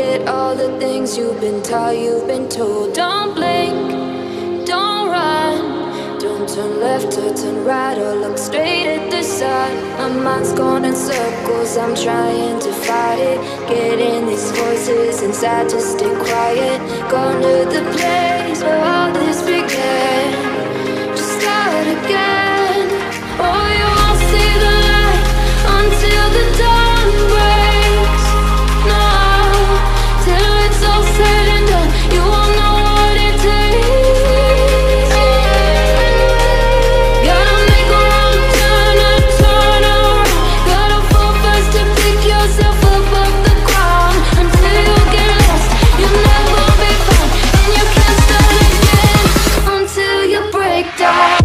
forget all the things you've been taught, you've been told. Don't blink, don't run, don't turn left or turn right or look straight at the sun. My mind's going in circles, I'm trying to fight it. Getting these voices inside to stay quiet. Going to the place where all this began. Just start again. Oh, you won't see the light until the dawn breaks. No, till it's all said and done, you won't know what it takes. Gotta make a wrong turn and turn around. Gotta fall fast to pick yourself up off the ground. Until you get lost, you'll never be found, and you can't start again until you break down.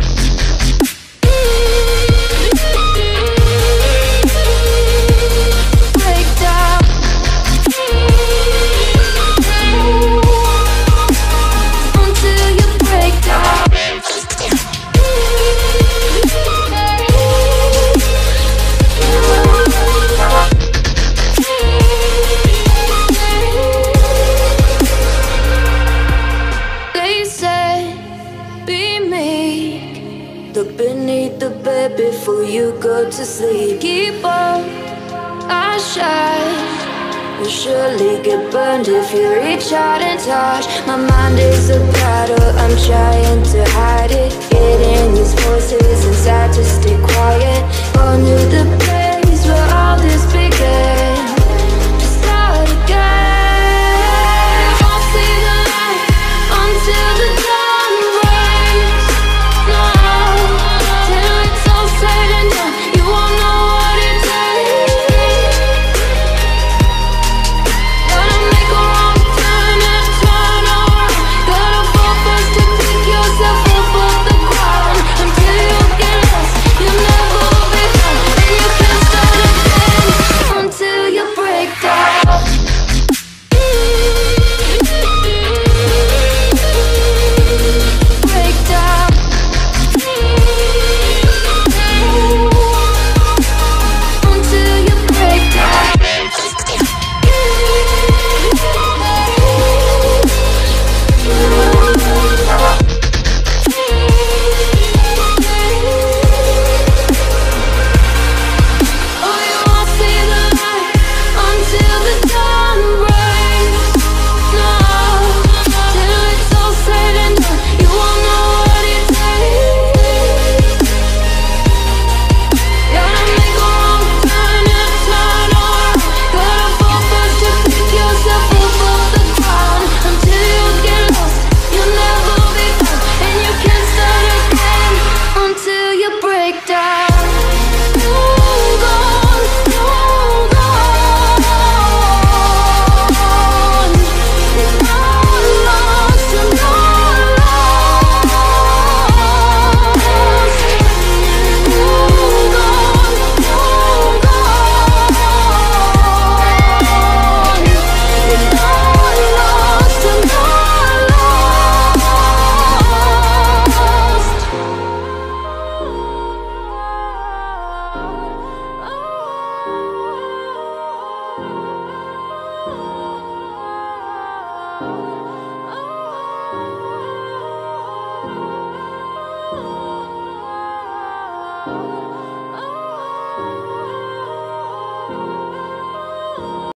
Look beneath the bed before you go to sleep. Keep on, I shine. You'll surely get burned if you reach out and touch. My mind is a battle, I'm trying to hide it. Getting these voices inside to stay quiet.